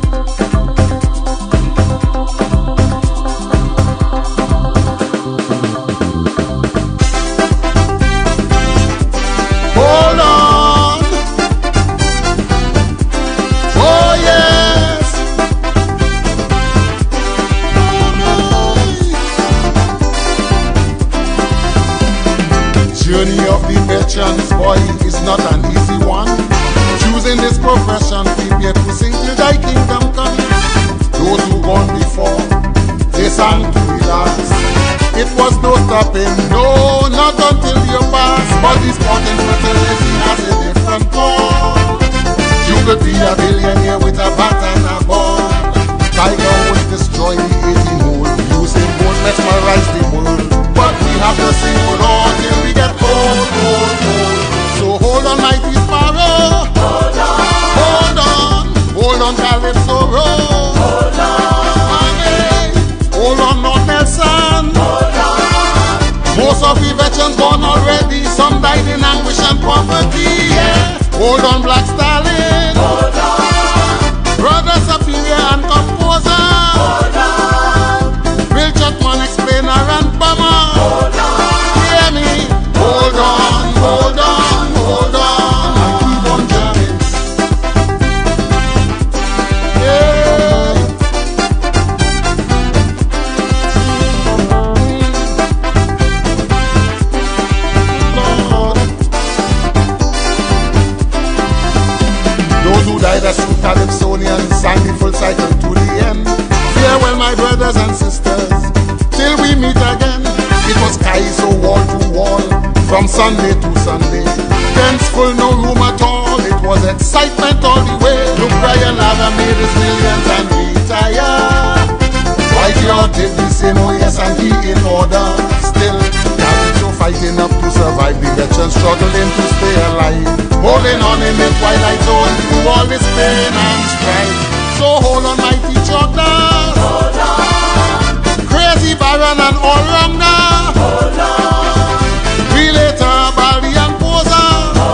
Journey of the veterans, boy, is not an easy one. Choosing this profession, prepare to sing till thy kingdom come. Those who gone before, they sang to relax. It was no stopping, no, not until you pass. But this sporting fraternity has a different call. You could be a billionaire with a bat and a ball. Tiger Woods destroy the 18 hole. Usain Bolt mesmerize the world. But we have to sing hold on till we get old. So hold on, mighty sparrow. Hold on, Calypso Road. Hold on, North Nelson. Most of the veterans gone already. Some died in anguish and poverty. Yeah. Hold on, Black Stalin. Brother Superior and Composer. Bill Chuckman, Explainer and Bummer. Hear me. Hold on, hold on, hold on, and keep on jamming. Yeah. Lord. Those who died as true Calypsonians sang the full cycle to the end. Farewell, my brothers and sisters, till we meet again. It was Kaiso wall to wall, from Sunday to Sunday. Tents full, no room at all. It was excitement all the way. Look, Brian Lava made his millions and retired. White York did the same, oh yes, and he in order. Still, Gavito fighting up to survive. The veterans struggling to stay alive. Holding on in the twilight zone through all this pain and strife. So hold on, mighty Jordan. Crazy Baron and all-rounder. Relator, Bali and Poser.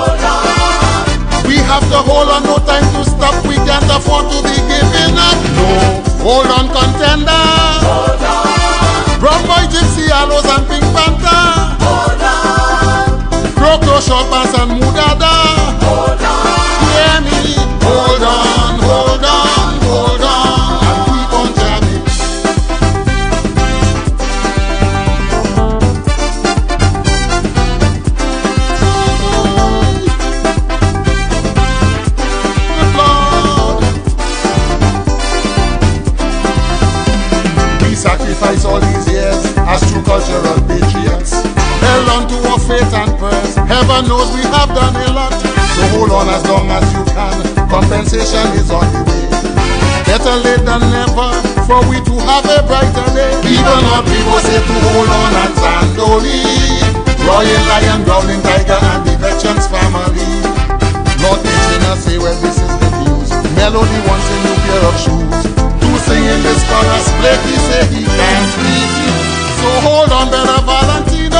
We have to hold on, no time to stop. We can't afford to be giving up. No, hold on, Contender. Brown Boy, Gypsy, Aloes and Pink Panther. Crocro, Short Pants and Mudada. Hear me. Hold on, hold on, hold on, and keep on jamming. Good Lord. We sacrifice all these years as true cultural patriots. Held on to our faith and prayers. Heaven knows we have done a lot. So hold on as long as you can. Compensation is on the way. Better late than never, for we to have a brighter day. Even our people say to hold on and Zandoli. Royal Lion, Growling Tiger and the veterans family. Lord Nature say, well, this is the news. Melody wants a new pair of shoes. To sing in this chorus, Blakey say he can't refuse. So hold on, brother Valentino.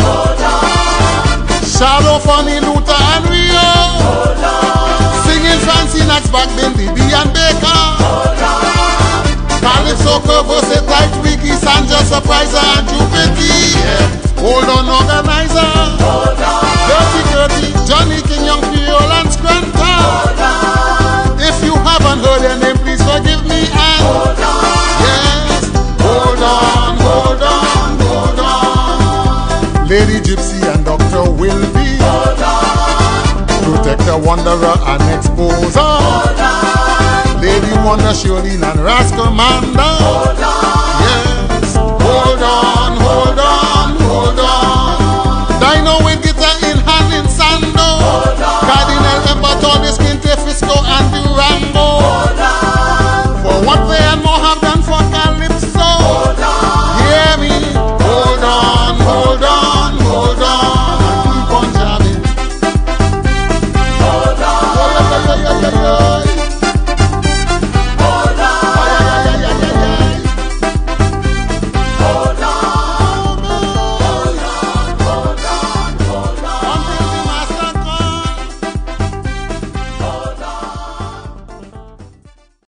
Shadow, Funny, Luther and Rio. Singing fancy Nax back then, Bibi and Baker. Calypso, Curvo, say tight, Wiki, Sanja, Surpriser and Jupiter. Yeah. Hold on, Organizer. Dirty Gertie, Johnny King, Young Creole and Scranton. If you haven't heard their name, please forgive me and yes, hold on, hold on, hold on. Lady Gypsy and Dr. Wilby. Protector, Wanderer and Exposer. Lady Wonder, Sholene and Ras Commander.